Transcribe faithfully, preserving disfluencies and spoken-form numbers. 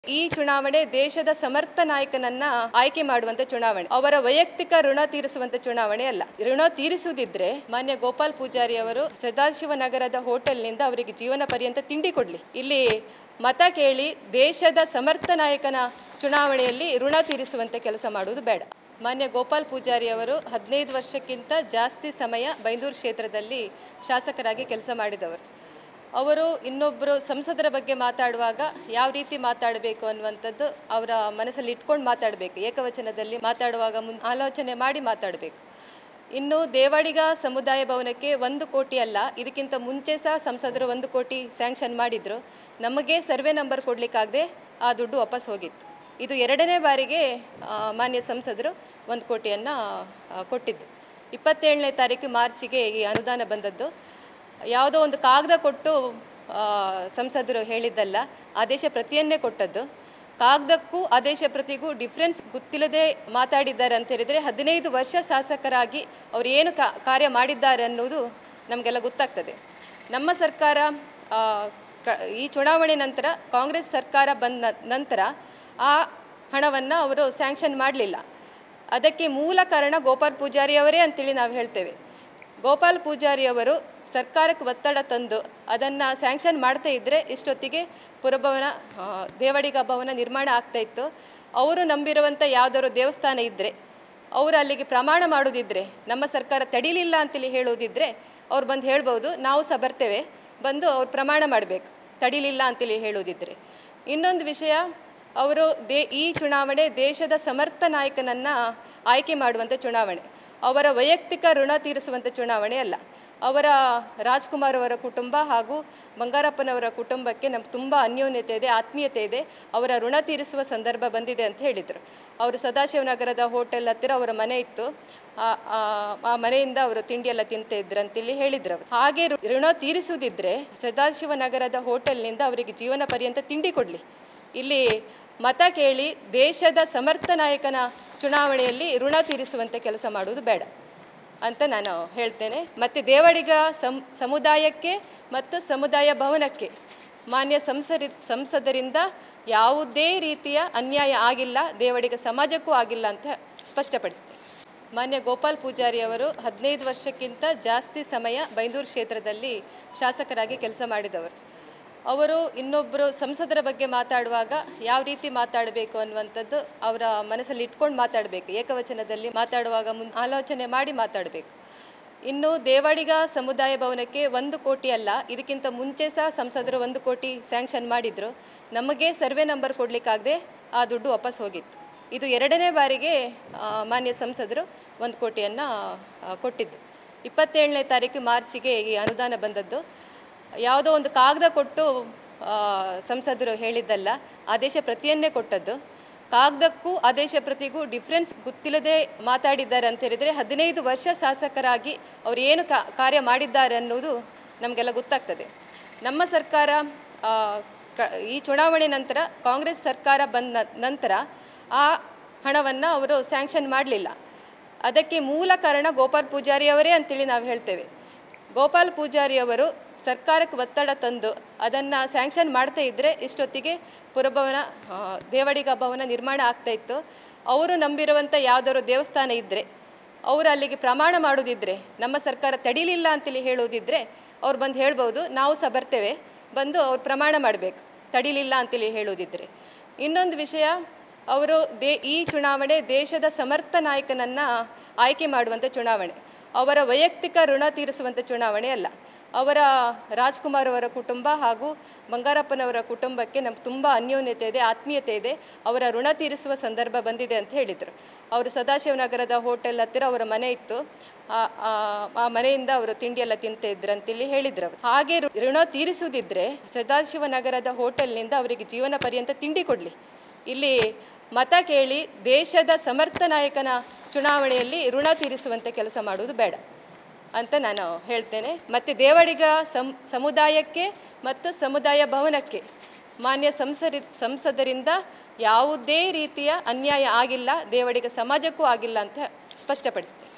ಈ ಚುನಾವಣೆ ದೇಶದ ಸಮರ್ಥ ನಾಯಕನನ್ನ ಆಯ್ಕೆ ಮಾಡುವಂತ ಚುನಾವಣೆ, ಅವರ ವೈಯಕ್ತಿಕ ಋಣ ತೀರಿಸುವಂತ ಚುನಾವಣೆ ಅಲ್ಲ. ಋಣ ತೀರಿಸುವುದಿದ್ರೆ ಮಾನ್ಯ ಗೋಪಾಲ್ ಪೂಜಾರಿ ಅವರು ಸದಾಶಿವನಗರದ ಹೋಟೆಲ್ನಿಂದ ಅವರಿಗೆ ಜೀವನ ಪರ್ಯಂತ ತಿಂಡಿ ಕೊಡ್ಲಿ. ಇಲ್ಲಿ ಮತ ಕೇಳಿ ದೇಶದ ಸಮರ್ಥ ನಾಯಕನ ಚುನಾವಣೆಯಲ್ಲಿ ಋಣ ತೀರಿಸುವಂತೆ ಕೆಲಸ ಮಾಡುವುದು ಬೇಡ. ಮಾನ್ಯ ಗೋಪಾಲ್ ಪೂಜಾರಿ ಅವರು ಹದಿನೈದು ವರ್ಷಕ್ಕಿಂತ ಜಾಸ್ತಿ ಸಮಯ ಬೈಂದೂರು ಕ್ಷೇತ್ರದಲ್ಲಿ ಶಾಸಕರಾಗಿ ಕೆಲಸ ಮಾಡಿದವರು. ಅವರು ಇನ್ನೊಬ್ಬರು ಸಂಸದರ ಬಗ್ಗೆ ಮಾತಾಡುವಾಗ ಯಾವ ರೀತಿ ಮಾತಾಡಬೇಕು ಅನ್ನುವಂಥದ್ದು ಅವರ ಮನಸ್ಸಲ್ಲಿ ಇಟ್ಕೊಂಡು ಮಾತಾಡಬೇಕು. ಏಕವಚನದಲ್ಲಿ ಮಾತಾಡುವಾಗ ಮುನ್ ಆಲೋಚನೆ ಮಾಡಿ ಮಾತಾಡಬೇಕು. ಇನ್ನು ದೇವಾಡಿಗ ಸಮುದಾಯ ಭವನಕ್ಕೆ ಒಂದು ಕೋಟಿ ಅಲ್ಲ, ಇದಕ್ಕಿಂತ ಮುಂಚೆ ಸಹ ಸಂಸದರು ಒಂದು ಕೋಟಿ ಸ್ಯಾಂಕ್ಷನ್ ಮಾಡಿದರು. ನಮಗೆ ಸರ್ವೆ ನಂಬರ್ ಕೊಡಲಿಕ್ಕಾಗದೆ ಆ ದುಡ್ಡು ವಾಪಸ್ ಹೋಗಿತ್ತು. ಇದು ಎರಡನೇ ಬಾರಿಗೆ ಮಾನ್ಯ ಸಂಸದರು ಒಂದು ಕೋಟಿಯನ್ನು ಕೊಟ್ಟಿದ್ದು. ಇಪ್ಪತ್ತೇಳನೇ ತಾರೀಕು ಮಾರ್ಚಿಗೆ ಈ ಅನುದಾನ ಬಂದದ್ದು. ಯಾವುದೋ ಒಂದು ಕಾಗದ ಕೊಟ್ಟು ಸಂಸದರು ಹೇಳಿದ್ದಲ್ಲ, ಆದೇಶ ಪ್ರತಿಯನ್ನೇ ಕೊಟ್ಟದ್ದು. ಕಾಗದಕ್ಕೂ ಆದೇಶ ಪ್ರತಿಗೂ ಡಿಫ್ರೆನ್ಸ್ ಗೊತ್ತಿಲ್ಲದೆ ಮಾತಾಡಿದ್ದಾರೆ ಅಂತ ಹೇಳಿದರೆ, ಹದಿನೈದು ವರ್ಷ ಶಾಸಕರಾಗಿ ಅವರು ಏನು ಕಾರ್ಯ ಮಾಡಿದ್ದಾರೆ ಅನ್ನೋದು ನಮಗೆಲ್ಲ ಗೊತ್ತಾಗ್ತದೆ. ನಮ್ಮ ಸರ್ಕಾರ ಈ ಚುನಾವಣೆ ನಂತರ ಕಾಂಗ್ರೆಸ್ ಸರ್ಕಾರ ಬಂದ ನಂತರ ಆ ಹಣವನ್ನು ಅವರು ಸ್ಯಾಂಕ್ಷನ್ ಮಾಡಲಿಲ್ಲ. ಅದಕ್ಕೆ ಮೂಲ ಕಾರಣ ಗೋಪಾಲ್ ಪೂಜಾರಿ ಅವರೇ ಅಂತೇಳಿ ನಾವು ಹೇಳ್ತೇವೆ. ಗೋಪಾಲ್ ಪೂಜಾರಿ ಅವರು ಸರ್ಕಾರಕ್ಕೆ ಒತ್ತಡ ತಂದು ಅದನ್ನು ಸ್ಯಾಂಕ್ಷನ್ ಮಾಡ್ತಾ ಇದ್ದರೆ ಇಷ್ಟೊತ್ತಿಗೆ ಪುರಭವನ ದೇವಾಡಿಗ ಭವನ ನಿರ್ಮಾಣ ಆಗ್ತಾಯಿತ್ತು. ಅವರು ನಂಬಿರುವಂಥ ಯಾವುದಾದ್ರು ದೇವಸ್ಥಾನ ಇದ್ದರೆ, ಅವರು ಅಲ್ಲಿಗೆ ಪ್ರಮಾಣ ಮಾಡೋದಿದ್ದರೆ, ನಮ್ಮ ಸರ್ಕಾರ ತಡೀಲಿಲ್ಲ ಅಂತೇಳಿ ಹೇಳೋದಿದ್ದರೆ ಅವ್ರು ಬಂದು ಹೇಳ್ಬೋದು, ನಾವು ಸಹ ಬರ್ತೇವೆ, ಬಂದು ಅವ್ರು ಪ್ರಮಾಣ ಮಾಡಬೇಕು, ತಡೀಲಿಲ್ಲ ಅಂತೇಳಿ ಹೇಳೋದಿದ್ದರೆ. ಇನ್ನೊಂದು ವಿಷಯ, ಅವರು ದೇ ಈ ಚುನಾವಣೆ ದೇಶದ ಸಮರ್ಥ ನಾಯಕನನ್ನು ಆಯ್ಕೆ ಮಾಡುವಂಥ ಚುನಾವಣೆ, ಅವರ ವೈಯಕ್ತಿಕ ಋಣ ತೀರಿಸುವಂಥ ಚುನಾವಣೆ ಅಲ್ಲ. ಅವರ ರಾಜ್ಕುಮಾರ್ ಅವರ ಕುಟುಂಬ ಹಾಗೂ ಬಂಗಾರಪ್ಪನವರ ಕುಟುಂಬಕ್ಕೆ ನಮ್ಗೆ ತುಂಬ ಅನ್ಯೋನ್ಯತೆ ಇದೆ, ಆತ್ಮೀಯತೆ ಇದೆ. ಅವರ ಋಣ ತೀರಿಸುವ ಸಂದರ್ಭ ಬಂದಿದೆ ಅಂತ ಹೇಳಿದರು. ಅವರು ಸದಾಶಿವನಗರದ ಹೋಟೆಲ್ ಹತ್ತಿರ ಅವರ ಮನೆ ಇತ್ತು, ಆ ಮನೆಯಿಂದ ಅವರು ತಿಂಡಿಯೆಲ್ಲ ತಿಂತ ಇದ್ರು ಅಂತೇಳಿ ಹೇಳಿದ್ರು. ಅವರು ಹಾಗೆ ಋಣ ತೀರಿಸುವುದಿದ್ರೆ ಸದಾಶಿವನಗರದ ಹೋಟೆಲ್ನಿಂದ ಅವರಿಗೆ ಜೀವನ ಪರ್ಯಂತ ತಿಂಡಿ ಕೊಡಲಿ. ಇಲ್ಲಿ ಮತ ಕೇಳಿ ದೇಶದ ಸಮರ್ಥ ನಾಯಕನ ಚುನಾವಣೆಯಲ್ಲಿ ಋಣ ತೀರಿಸುವಂತೆ ಕೆಲಸ ಮಾಡುವುದು ಬೇಡ ಅಂತ ನಾನು ಹೇಳ್ತೇನೆ. ಮತ್ತು ದೇವಾಡಿಗ ಸಂ ಸಮುದಾಯಕ್ಕೆ ಮತ್ತು ಸಮುದಾಯ ಭವನಕ್ಕೆ ಮಾನ್ಯ ಸಂಸರಿ ಸಂಸದರಿಂದ ಯಾವುದೇ ರೀತಿಯ ಅನ್ಯಾಯ ಆಗಿಲ್ಲ, ದೇವಾಡಿಗ ಸಮಾಜಕ್ಕೂ ಆಗಿಲ್ಲ ಅಂತ ಸ್ಪಷ್ಟಪಡಿಸ್ತೇನೆ. ಮಾನ್ಯ ಗೋಪಾಲ್ ಪೂಜಾರಿ ಅವರು ಹದಿನೈದು ವರ್ಷಕ್ಕಿಂತ ಜಾಸ್ತಿ ಸಮಯ ಬೈಂದೂರು ಕ್ಷೇತ್ರದಲ್ಲಿ ಶಾಸಕರಾಗಿ ಕೆಲಸ ಮಾಡಿದವರು. ಅವರು ಇನ್ನೊಬ್ಬರು ಸಂಸದರ ಬಗ್ಗೆ ಮಾತಾಡುವಾಗ ಯಾವ ರೀತಿ ಮಾತಾಡಬೇಕು ಅನ್ನುವಂಥದ್ದು ಅವರ ಮನಸ್ಸಲ್ಲಿ ಇಟ್ಕೊಂಡು ಮಾತಾಡಬೇಕು. ಏಕವಚನದಲ್ಲಿ ಮಾತಾಡುವಾಗ ಮುನ್ ಆಲೋಚನೆ ಮಾಡಿ ಮಾತಾಡಬೇಕು. ಇನ್ನು ದೇವಾಡಿಗ ಸಮುದಾಯ ಭವನಕ್ಕೆ ಒಂದು ಕೋಟಿ ಅಲ್ಲ, ಇದಕ್ಕಿಂತ ಮುಂಚೆ ಸಹ ಸಂಸದರು ಒಂದು ಕೋಟಿ ಸ್ಯಾಂಕ್ಷನ್ ಮಾಡಿದರು. ನಮಗೆ ಸರ್ವೆ ನಂಬರ್ ಕೊಡಲಿಕ್ಕಾಗದೆ ಆ ದುಡ್ಡು ವಾಪಸ್ ಹೋಗಿತ್ತು. ಇದು ಎರಡನೇ ಬಾರಿಗೆ ಮಾನ್ಯ ಸಂಸದರು ಒಂದು ಕೋಟಿಯನ್ನು ಕೊಟ್ಟಿದ್ದು. ಇಪ್ಪತ್ತೇಳನೇ ತಾರೀಕು ಮಾರ್ಚಿಗೆ ಈ ಅನುದಾನ ಬಂದದ್ದು. ಯಾವುದೋ ಒಂದು ಕಾಗದ ಕೊಟ್ಟು ಸಂಸದರು ಹೇಳಿದ್ದಲ್ಲ, ಆದೇಶ ಪ್ರತಿಯನ್ನೇ ಕೊಟ್ಟದ್ದು. ಕಾಗದಕ್ಕೂ ಆದೇಶ ಪ್ರತಿಗೂ ಡಿಫ್ರೆನ್ಸ್ ಗೊತ್ತಿಲ್ಲದೆ ಮಾತಾಡಿದ್ದಾರೆ ಅಂತ ಹೇಳಿದರೆ, ಹದಿನೈದು ವರ್ಷ ಶಾಸಕರಾಗಿ ಅವರು ಏನು ಕಾರ್ಯ ಮಾಡಿದ್ದಾರೆ ಅನ್ನೋದು ನಮಗೆಲ್ಲ ಗೊತ್ತಾಗ್ತದೆ. ನಮ್ಮ ಸರ್ಕಾರ ಈ ಚುನಾವಣೆ ನಂತರ ಕಾಂಗ್ರೆಸ್ ಸರ್ಕಾರ ಬಂದ ನಂತರ ಆ ಹಣವನ್ನು ಅವರು ಸ್ಯಾಂಕ್ಷನ್ ಮಾಡಲಿಲ್ಲ. ಅದಕ್ಕೆ ಮೂಲ ಕಾರಣ ಗೋಪಾಲ್ ಪೂಜಾರಿ ಅವರೇ ಅಂತೇಳಿ ನಾವು ಹೇಳ್ತೇವೆ. ಗೋಪಾಲ್ ಪೂಜಾರಿ ಅವರು ಸರ್ಕಾರಕ್ಕೆ ಒತ್ತಡ ತಂದು ಅದನ್ನು ಸ್ಯಾಂಕ್ಷನ್ ಮಾಡ್ತಾ ಇದ್ದರೆ ಇಷ್ಟೊತ್ತಿಗೆ ಪುರಭವನ ದೇವಾಡಿಗ ಭವನ ನಿರ್ಮಾಣ ಆಗ್ತಾಯಿತ್ತು. ಅವರು ನಂಬಿರುವಂಥ ಯಾವುದಾದ್ರು ದೇವಸ್ಥಾನ ಇದ್ದರೆ, ಅವರು ಅಲ್ಲಿಗೆ ಪ್ರಮಾಣ ಮಾಡೋದಿದ್ದರೆ, ನಮ್ಮ ಸರ್ಕಾರ ತಡೀಲಿಲ್ಲ ಅಂತೇಳಿ ಹೇಳೋದಿದ್ದರೆ ಅವ್ರು ಬಂದು ಹೇಳ್ಬೋದು, ನಾವು ಸಹ ಬರ್ತೇವೆ, ಬಂದು ಅವ್ರು ಪ್ರಮಾಣ ಮಾಡಬೇಕು, ತಡೀಲಿಲ್ಲ ಅಂತೇಳಿ ಹೇಳೋದಿದ್ದರೆ. ಇನ್ನೊಂದು ವಿಷಯ, ಅವರು ದೇ ಈ ಚುನಾವಣೆ ದೇಶದ ಸಮರ್ಥ ನಾಯಕನನ್ನು ಆಯ್ಕೆ ಮಾಡುವಂಥ ಚುನಾವಣೆ, ಅವರ ವೈಯಕ್ತಿಕ ಋಣ ತೀರಿಸುವಂಥ ಚುನಾವಣೆ ಅಲ್ಲ. ಅವರ ರಾಜ್ಕುಮಾರ್ ಅವರ ಕುಟುಂಬ ಹಾಗೂ ಬಂಗಾರಪ್ಪನವರ ಕುಟುಂಬಕ್ಕೆ ನಮ್ಗೆ ತುಂಬ ಅನ್ಯೋನ್ಯತೆ ಇದೆ, ಆತ್ಮೀಯತೆ ಇದೆ. ಅವರ ಋಣ ತೀರಿಸುವ ಸಂದರ್ಭ ಬಂದಿದೆ ಅಂತ ಹೇಳಿದರು. ಅವರು ಸದಾಶಿವನಗರದ ಹೋಟೆಲ್ ಹತ್ತಿರ ಅವರ ಮನೆ ಇತ್ತು, ಆ ಮನೆಯಿಂದ ಅವರು ತಿಂಡಿಯೆಲ್ಲ ತಿಂತ ಇದ್ರು ಅಂತೇಳಿ ಹೇಳಿದ್ರು. ಅವರು ಹಾಗೆ ಋಣ ತೀರಿಸುವುದಿದ್ರೆ ಸದಾಶಿವನಗರದ ಹೋಟೆಲ್ನಿಂದ ಅವರಿಗೆ ಜೀವನ ಪರ್ಯಂತ ತಿಂಡಿ ಕೊಡಲಿ. ಇಲ್ಲಿ ಮತ ಕೇಳಿ ದೇಶದ ಸಮರ್ಥ ನಾಯಕನ ಚುನಾವಣೆಯಲ್ಲಿ ಋಣ ತೀರಿಸುವಂತೆ ಕೆಲಸ ಮಾಡುವುದು ಬೇಡ ಅಂತ ನಾನು ಹೇಳ್ತೇನೆ. ಮತ್ತು ದೇವಾಡಿಗ ಸಂ ಸಮುದಾಯಕ್ಕೆ ಮತ್ತು ಸಮುದಾಯ ಭವನಕ್ಕೆ ಮಾನ್ಯ ಸಂಸರಿ ಸಂಸದರಿಂದ ಯಾವುದೇ ರೀತಿಯ ಅನ್ಯಾಯ ಆಗಿಲ್ಲ, ದೇವಾಡಿಗ ಸಮಾಜಕ್ಕೂ ಆಗಿಲ್ಲ ಅಂತ ಸ್ಪಷ್ಟಪಡಿಸ್ತೇನೆ.